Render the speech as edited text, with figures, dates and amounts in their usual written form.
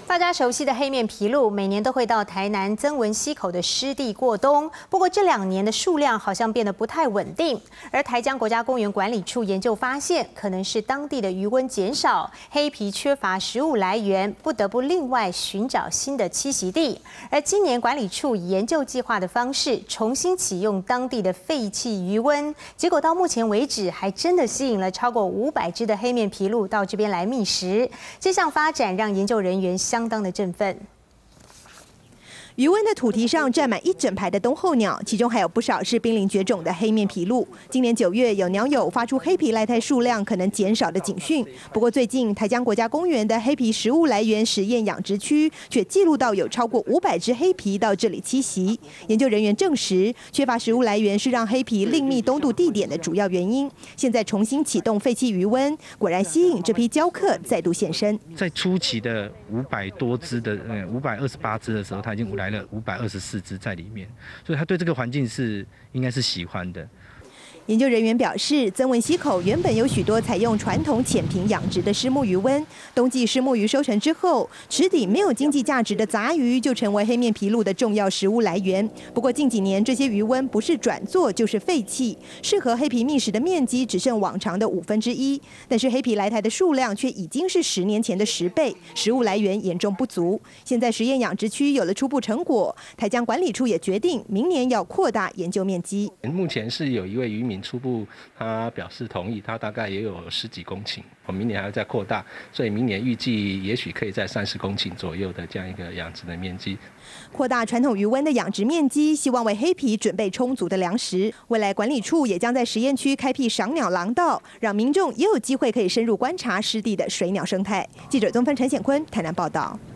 大家熟悉的黑面琵鹭，每年都会到台南曾文溪口的湿地过冬。不过这2年的数量好像变得不太稳定。而台江国家公园管理处研究发现，可能是当地的渔温减少，黑皮缺乏食物来源，不得不另外寻找新的栖息地。而今年管理处以研究计划的方式，重新启用当地的废弃渔温，结果到目前为止，还真的吸引了超过500只的黑面琵鹭到这边来觅食。这项发展让研究人员相当的振奋。 渔温的土堤上站满一整排的冬候鸟，其中还有不少是濒临绝种的黑面琵鹭。今年9月，有鸟友发出黑皮赖胎数量可能减少的警讯。不过最近，台江国家公园的黑皮食物来源实验养殖区却记录到有超过500只黑皮到这里栖息。研究人员证实，缺乏食物来源是让黑皮另觅冬度地点的主要原因。现在重新启动废弃渔温，果然吸引这批礁客再度现身。 在初期的500多只的528只的时候，它已经来了524只在里面，所以他对这个环境应该是喜欢的。 研究人员表示，曾文溪口原本有许多采用传统浅平养殖的虱目鱼温，冬季虱目鱼收成之后，池底没有经济价值的杂鱼就成为黑面琵鹭的重要食物来源。不过近几年，这些鱼温不是转作就是废弃，适合黑皮觅食的面积只剩往常的1/5，但是黑皮来台的数量却已经是10年前的10倍，食物来源严重不足。现在实验养殖区有了初步成果，台江管理处也决定明年要扩大研究面积。 目前是有一位渔民初步他表示同意，他大概也有10几公顷，我明年还要再扩大，所以明年预计也许可以在30公顷左右的这样一个养殖的面积。 扩大传统渔温的养殖面积，希望为黑皮准备充足的粮食。未来管理处也将在实验区开辟赏鸟廊道，让民众也有机会可以深入观察湿地的水鸟生态。记者宗芬、陈显坤台南报道。